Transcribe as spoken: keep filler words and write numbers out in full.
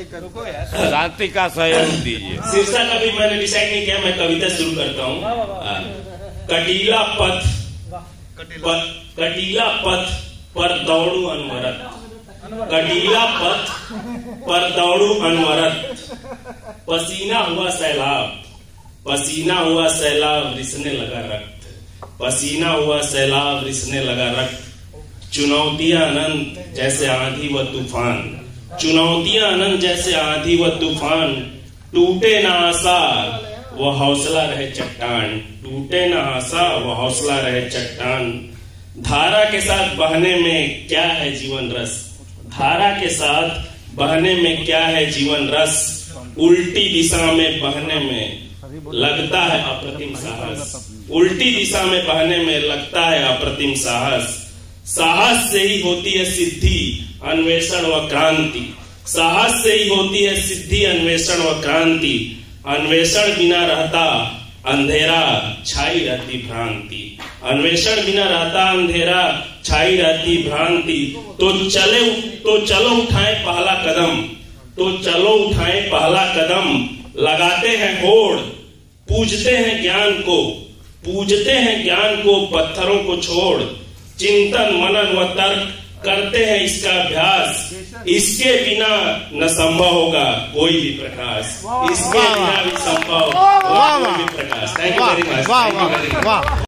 शांति का सहयोग दीजिए। शीर्षक अभी मैंने डिसाइड नहीं किया, मैं कविता शुरू करता हूँ। कटीला पथ कटीला पथ पर दौड़ू अनवरत, कटीला पथ पर दौड़ू अनवरत, पसीना हुआ सैलाब, पसीना हुआ सैलाब रिसने लगा रक्त, पसीना हुआ सैलाब रिसने लगा रक्त, चुनौतियां अनंत जैसे आंधी व तूफान, चुनौतियां अनंत जैसे आंधी व तूफान, टूटे ना आशा वो हौसला रहे चट्टान, टूटे ना आशा वो हौसला रहे चट्टान, धारा के साथ बहने में क्या है जीवन रस, धारा के साथ बहने में क्या है जीवन रस, उल्टी दिशा में बहने में लगता है अप्रतिम साहस, उल्टी दिशा में बहने में लगता है अप्रतिम साहस, साहस से ही होती है सिद्धि अन्वेषण व क्रांति, साहस से ही होती है सिद्धि अन्वेषण व क्रांति, अन्वेषण बिना रहता अंधेरा छाई रहती भ्रांति, अन्वेषण बिना रहता अंधेरा छाई रहती भ्रांति, तो चले तो चलो उठाएं पहला कदम, तो चलो उठाएं पहला कदम, लगाते हैं होड़ पूजते हैं ज्ञान को, पूजते हैं ज्ञान को पत्थरों को छोड़, चिंतन मनन व तर्क करते हैं इसका अभ्यास, इसके बिना न संभव होगा कोई भी प्रकाश, इसके बिना भी संभव होगा कोई भी प्रकाश। Thank you very much.